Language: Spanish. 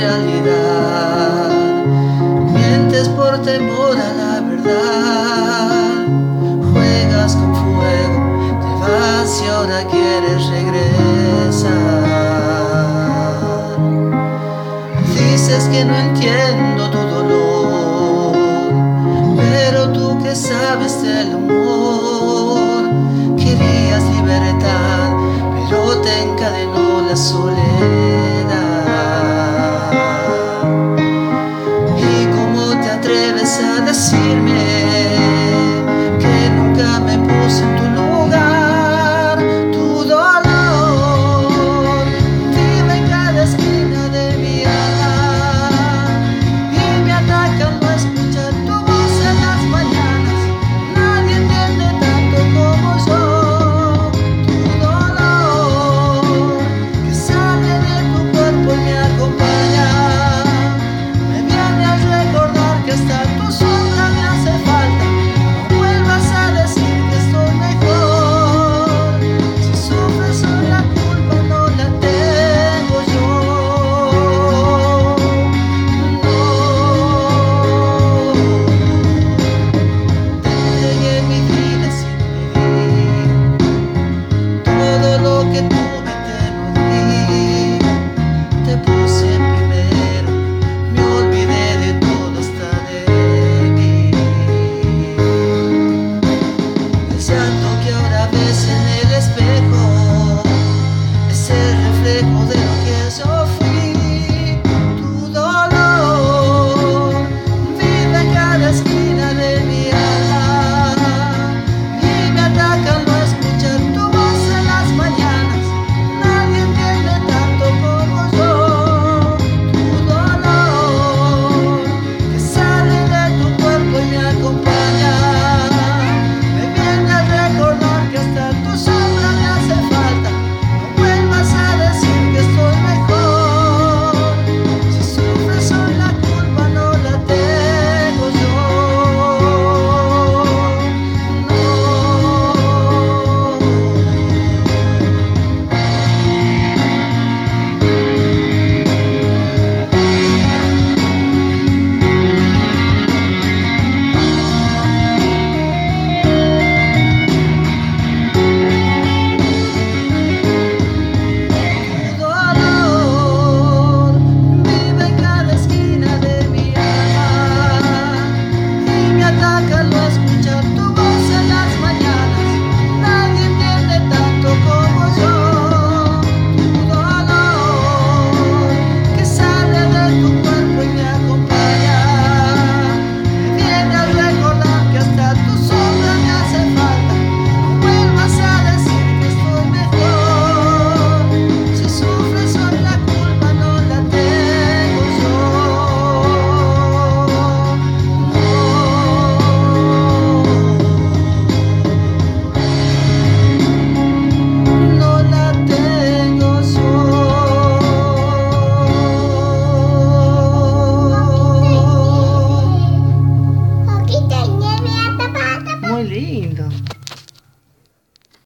realidad. Mientes por temor a la verdad. Juegas con fuego, te vas y ahora quieres regresar. Dices que no entiendo tu dolor, pero tú que sabes del humor. Querías libertad, pero te encadenó la soledad. ¿Y cómo te atreves a decirme que nunca me puse en tu lugar? Tu dolor vive en cada esquina de mi alma y me ataca al no escuchar tu voz en las mañanas. Nadie entiende tanto como yo tu dolor que sale de tu cuerpo y me acompaña. Me viene a recordar que hasta tu sombra me hace falta. No vuelvas a decir que estoy mejor. Si sufres soy la culpa, no la tengo yo. No, te entregué mi vida sin medir todo lo que tú